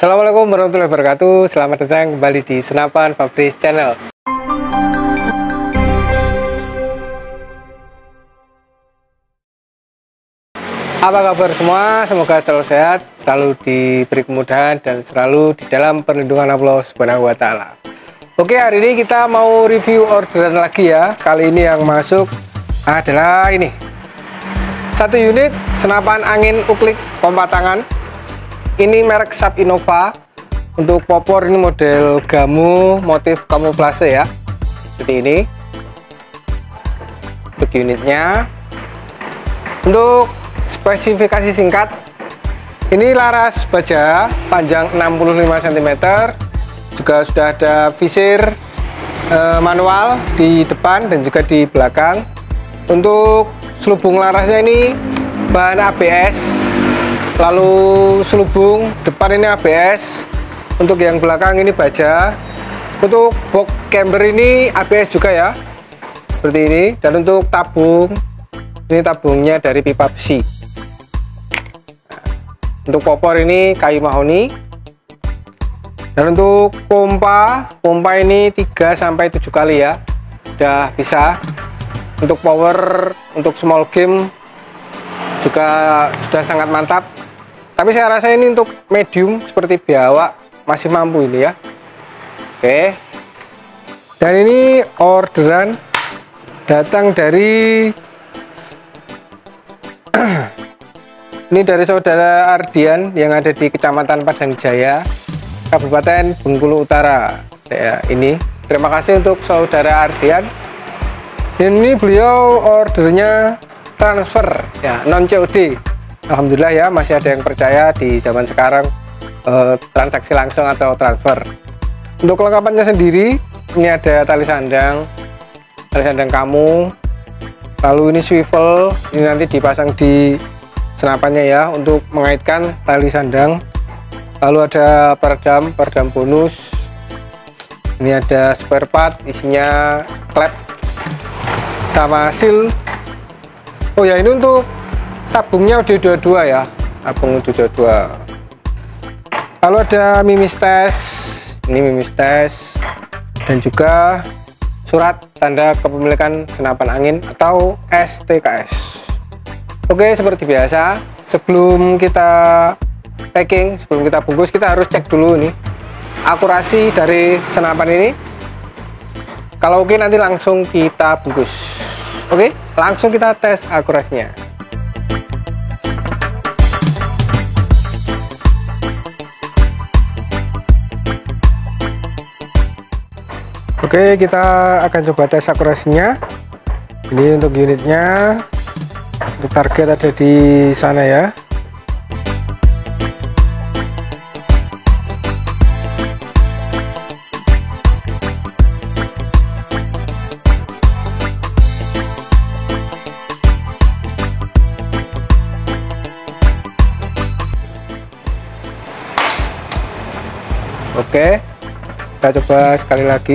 Assalamualaikum warahmatullahi wabarakatuh. Selamat datang kembali di Senapan Fabris Channel. Apa kabar semua? Semoga selalu sehat, selalu diberi kemudahan, dan selalu di dalam perlindungan Allah Subhanahu wa Ta'ala. Oke, hari ini kita mau review orderan lagi ya. Kali ini yang masuk adalah ini, 1 unit senapan angin uklik pompa tangan. Ini merek Sharp Innova. Untuk popor ini model gamu motif kamuflase ya, seperti ini untuk unitnya. Untuk spesifikasi singkat, ini laras baja panjang 65 cm, juga sudah ada visir manual di depan dan juga di belakang. Untuk selubung larasnya ini bahan ABS, lalu selubung depan ini ABS, untuk yang belakang ini baja. Untuk box camber ini ABS juga ya, seperti ini. Dan untuk tabung, ini tabungnya dari pipa besi. Untuk popor ini kayu mahoni. Dan untuk pompa ini 3-7 kali ya, udah bisa. Untuk power, untuk small game juga sudah sangat mantap. Tapi saya rasa ini untuk medium seperti biawak masih mampu ini ya. Oke. Dan ini orderan datang dari ini dari saudara Ardian yang ada di Kecamatan Padang Jaya, Kabupaten Bengkulu Utara. Ya, ini terima kasih untuk saudara Ardian. Dan ini beliau ordernya transfer ya, non COD. Alhamdulillah ya, masih ada yang percaya di zaman sekarang transaksi langsung atau transfer. Untuk kelengkapannya sendiri, ini ada tali sandang kamu, lalu ini swivel, ini nanti dipasang di senapannya ya untuk mengaitkan tali sandang. Lalu ada peredam bonus, ini ada spare part, isinya klep sama seal. Oh ya, ini untuk tabungnya udah 22 ya, tabung udah 22. Lalu ada mimis tes, ini mimis tes, dan juga surat tanda kepemilikan senapan angin atau STKS. Oke, seperti biasa, sebelum kita packing, sebelum kita bungkus, kita harus cek dulu nih akurasi dari senapan ini. Kalau oke, nanti langsung kita bungkus. Oke, langsung kita tes akurasinya. Oke, kita akan coba tes akurasinya. Ini untuk unitnya, untuk target ada di sana ya. Oke, kita coba sekali lagi.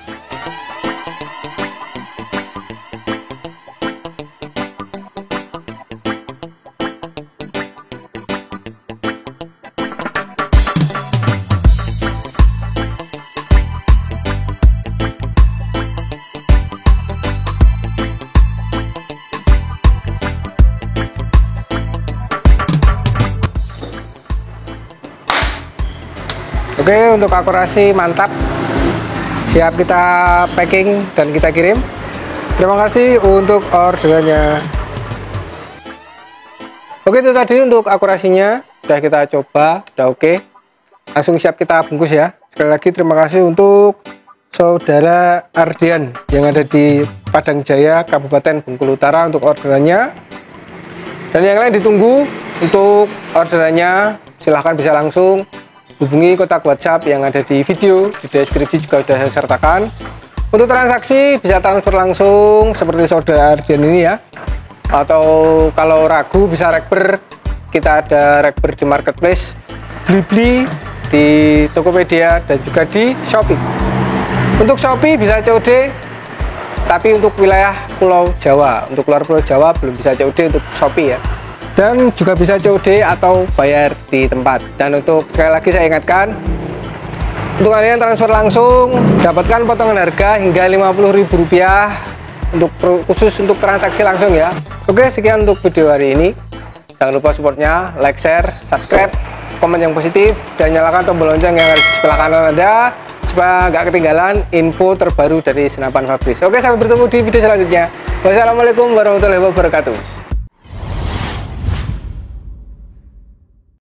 Oke, untuk akurasi mantap, siap kita packing dan kita kirim. Terima kasih untuk orderannya. Oke, itu tadi untuk akurasinya, sudah kita coba, udah oke. Langsung siap kita bungkus ya. Sekali lagi terima kasih untuk saudara Ardian yang ada di Padang Jaya, Kabupaten Bengkulu Utara untuk orderannya. Dan yang lain ditunggu untuk orderannya, silahkan bisa langsung hubungi kontak WhatsApp yang ada di video, di deskripsi juga sudah saya sertakan. Untuk transaksi bisa transfer langsung seperti saudara Ardian ini ya, atau kalau ragu bisa rekber. Kita ada rekber di marketplace, Blibli, di Tokopedia, dan juga di Shopee. Untuk Shopee bisa COD, tapi untuk wilayah Pulau Jawa, untuk luar Pulau Jawa belum bisa COD untuk Shopee ya. dan juga bisa COD atau bayar di tempat. Dan untuk sekali lagi saya ingatkan, untuk kalian transfer langsung dapatkan potongan harga hingga Rp50.000 untuk khusus untuk transaksi langsung ya. Oke, sekian untuk video hari ini. Jangan lupa supportnya, like, share, subscribe, komen yang positif, dan nyalakan tombol lonceng yang ada di sebelah kanan Anda supaya nggak ketinggalan info terbaru dari Senapan Fabris. Oke, sampai bertemu di video selanjutnya. Wassalamualaikum warahmatullahi wabarakatuh.